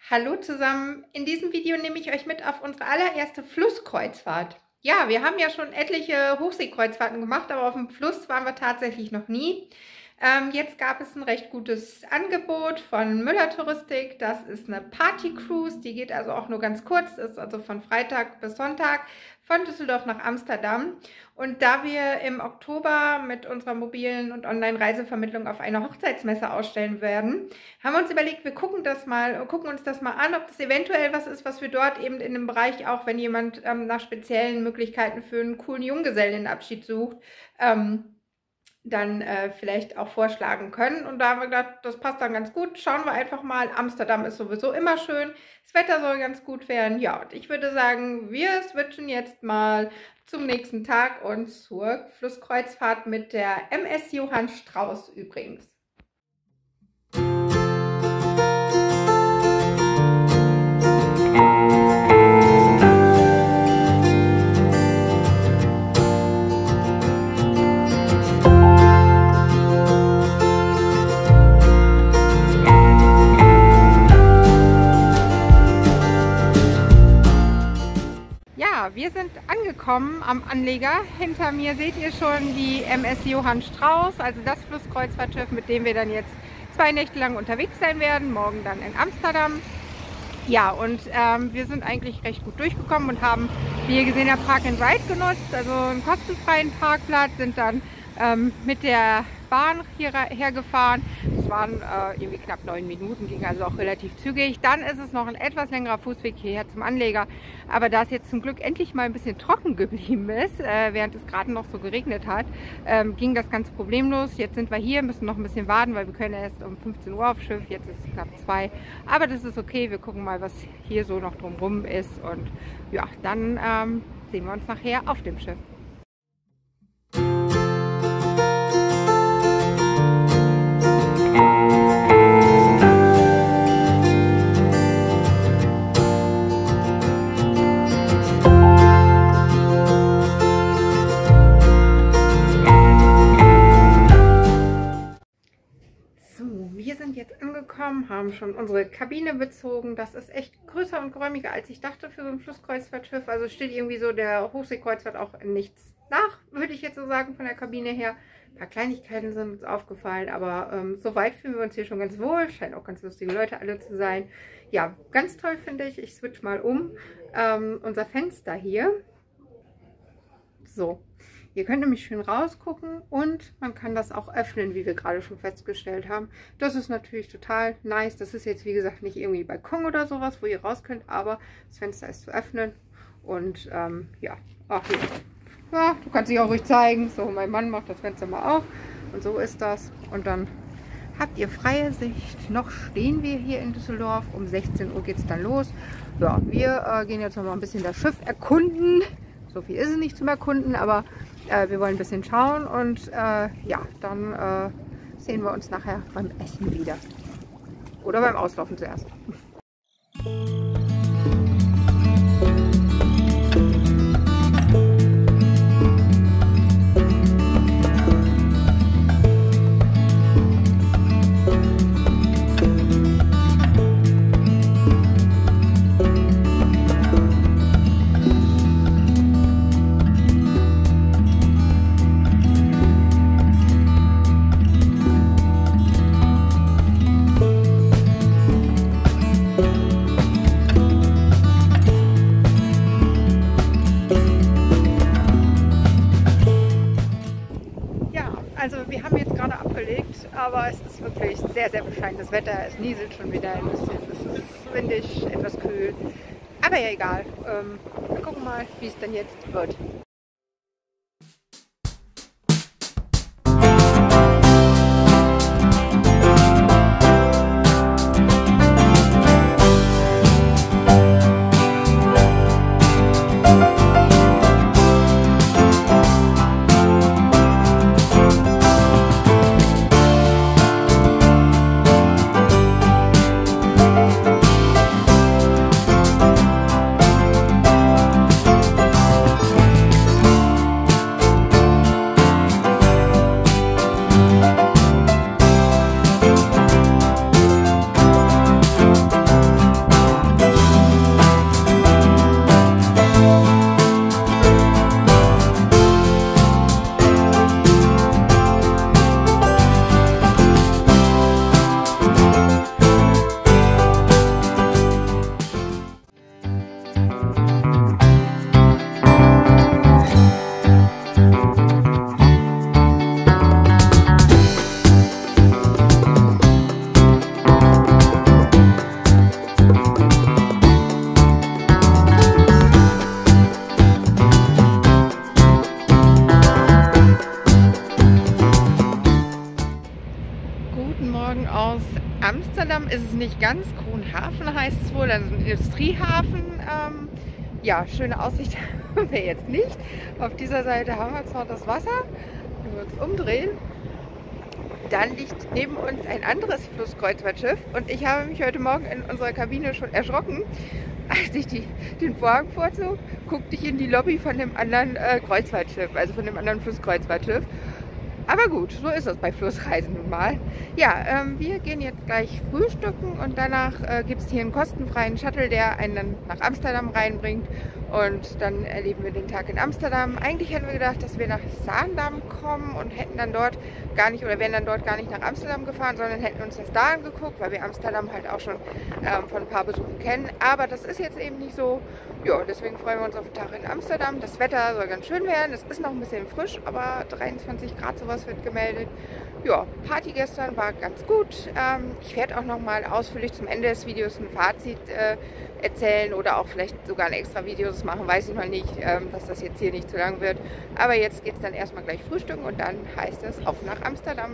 Hallo zusammen, in diesem Video nehme ich euch mit auf unsere allererste Flusskreuzfahrt. Ja, wir haben ja schon etliche Hochseekreuzfahrten gemacht, aber auf dem Fluss waren wir tatsächlich noch nie. Jetzt gab es ein recht gutes Angebot von Müller Touristik. Das ist eine Party-Cruise, die geht also auch nur ganz kurz, ist also von Freitag bis Sonntag von Düsseldorf nach Amsterdam. Und da wir im Oktober mit unserer mobilen und Online-Reisevermittlung auf einer Hochzeitsmesse ausstellen werden, haben wir uns überlegt, wir gucken uns das mal an, ob das eventuell was ist, was wir dort eben in dem Bereich auch, wenn jemand nach speziellen Möglichkeiten für einen coolen Junggesellenabschied sucht, dann vielleicht auch vorschlagen können. Und da haben wir gedacht, das passt dann ganz gut. Schauen wir einfach mal. Amsterdam ist sowieso immer schön. Das Wetter soll ganz gut werden. Ja, und ich würde sagen, wir switchen jetzt mal zum nächsten Tag und zur Flusskreuzfahrt mit der MS Johann Strauß übrigens. Wir sind angekommen am Anleger. Hinter mir seht ihr schon die MS Johann Strauß, also das Flusskreuzfahrtschiff, mit dem wir dann jetzt 2 Nächte lang unterwegs sein werden, morgen dann in Amsterdam. Ja, und wir sind eigentlich recht gut durchgekommen und haben, wie ihr gesehen habt, Park and Ride genutzt, also einen kostenfreien Parkplatz, sind dann mit der Bahn hierher gefahren. Es waren irgendwie knapp 9 Minuten, ging also auch relativ zügig. Dann ist es noch ein etwas längerer Fußweg hierher zum Anleger. Aber da es jetzt zum Glück endlich mal ein bisschen trocken geblieben ist, während es gerade noch so geregnet hat, ging das ganz problemlos. Jetzt sind wir hier, müssen noch ein bisschen warten, weil wir können erst um 15 Uhr aufs Schiff. Jetzt ist es knapp 2. Aber das ist okay, wir gucken mal, was hier so noch drumherum ist. Und ja, dann sehen wir uns nachher auf dem Schiff. Wir sind jetzt angekommen, haben schon unsere Kabine bezogen. Das ist echt größer und geräumiger, als ich dachte für so ein Flusskreuzfahrtschiff. Also steht irgendwie so der Hochseekreuzfahrt auch in nichts nach, würde ich jetzt so sagen, von der Kabine her. Ein paar Kleinigkeiten sind uns aufgefallen, aber soweit fühlen wir uns hier schon ganz wohl. Scheinen auch ganz lustige Leute alle zu sein. Ja, ganz toll finde ich. Ich switch mal um. Unser Fenster hier. So. Ihr könnt nämlich schön rausgucken und man kann das auch öffnen, wie wir gerade schon festgestellt haben. Das ist natürlich total nice. Das ist jetzt, wie gesagt, nicht irgendwie Balkon oder sowas, wo ihr raus könnt, aber das Fenster ist zu öffnen. Und ja, ach hier. Ja, du kannst dich auch ruhig zeigen. So, mein Mann macht das Fenster mal auf und so ist das. Und dann habt ihr freie Sicht. Noch stehen wir hier in Düsseldorf. Um 16 Uhr geht es dann los. Ja, wir gehen jetzt noch mal ein bisschen das Schiff erkunden. So viel ist es nicht zum Erkunden, aber wir wollen ein bisschen schauen und ja, dann sehen wir uns nachher beim Essen wieder. Oder beim Auslaufen zuerst. Also wir haben jetzt gerade abgelegt, aber es ist wirklich sehr, sehr bescheidenes Wetter. Es nieselt schon wieder ein bisschen, es ist windig, etwas kühl. Aber ja, egal. Wir gucken mal, wie es denn jetzt wird. nicht ganz. Kronhafen heißt es wohl, also ein Industriehafen. Ja, schöne Aussicht haben wir jetzt nicht. Auf dieser Seite haben wir zwar das Wasser, wenn wir uns umdrehen, dann liegt neben uns ein anderes Flusskreuzfahrtschiff und ich habe mich heute Morgen in unserer Kabine schon erschrocken. Als ich den Vorhang vorzog, guckte ich in die Lobby von dem anderen Kreuzfahrtschiff, also von dem anderen Flusskreuzfahrtschiff. Aber gut, so ist es bei Flussreisen nun mal. Ja, wir gehen jetzt gleich frühstücken und danach gibt es hier einen kostenfreien Shuttle, der einen dann nach Amsterdam reinbringt. Und dann erleben wir den Tag in Amsterdam. Eigentlich hätten wir gedacht, dass wir nach Zaandam kommen und hätten dann dort gar nicht oder wären dann dort gar nicht nach Amsterdam gefahren, sondern hätten uns das da angeguckt, weil wir Amsterdam halt auch schon von ein paar Besuchen kennen. Aber das ist jetzt eben nicht so. Ja, deswegen freuen wir uns auf den Tag in Amsterdam. Das Wetter soll ganz schön werden. Es ist noch ein bisschen frisch, aber 23 Grad sowas wird gemeldet. Ja, Party gestern war ganz gut. Ich werde auch noch mal ausführlich zum Ende des Videos ein Fazit erzählen oder auch vielleicht sogar ein extra Videos machen, weiß ich noch nicht, dass das jetzt hier nicht zu lang wird. Aber jetzt geht es dann erstmal gleich frühstücken und dann heißt es auf nach Amsterdam.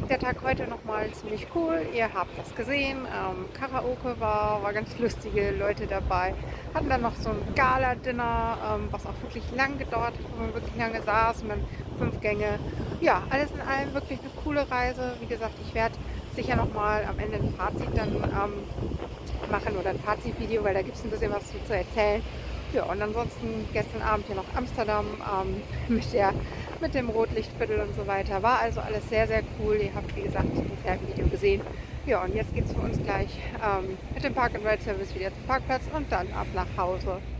Der Tag heute nochmal ziemlich cool. Ihr habt das gesehen. Karaoke war ganz lustige Leute dabei. Hatten dann noch so ein Gala-Dinner, was auch wirklich lang gedauert hat, wo man wirklich lange saß und dann 5 Gänge. Ja, alles in allem wirklich eine coole Reise. Wie gesagt, ich werde sicher nochmal am Ende ein Fazit dann machen oder ein Fazitvideo, weil da gibt es ein bisschen was zu erzählen. Ja, und ansonsten gestern Abend hier noch Amsterdam mit dem Rotlichtviertel und so weiter. War also alles sehr, sehr cool. Ihr habt, wie gesagt, bisher im Video gesehen. Ja, und jetzt geht es für uns gleich mit dem Park-and-Ride-Service wieder zum Parkplatz und dann ab nach Hause.